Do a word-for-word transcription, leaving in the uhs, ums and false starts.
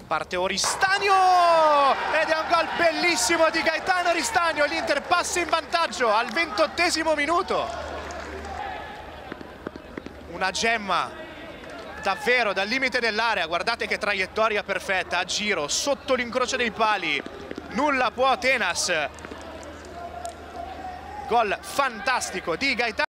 Parte Oristagno ed è un gol bellissimo di Gaetano Oristagno. L'Inter passa in vantaggio al ventottesimo minuto. Una gemma davvero dal limite dell'area. Guardate che traiettoria perfetta, a giro, sotto l'incrocio dei pali. Nulla può Tenas. Gol fantastico di Gaetano.